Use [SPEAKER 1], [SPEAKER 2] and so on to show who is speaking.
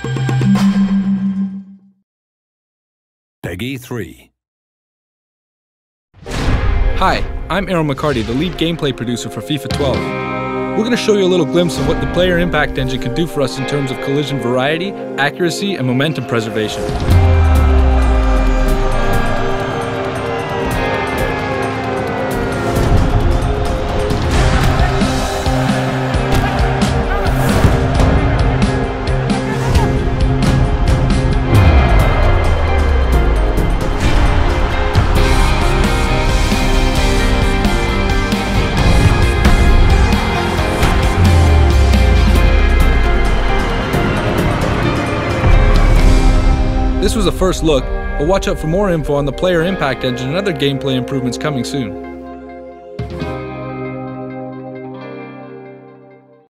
[SPEAKER 1] Peggy 3.
[SPEAKER 2] Hi, I'm Aaron McCarty, the lead gameplay producer for FIFA 12. We're going to show you a little glimpse of what the player impact engine can do for us in terms of collision variety, accuracy, and momentum preservation. This was a first look, but watch out for more info on the player impact engine and other gameplay improvements coming soon.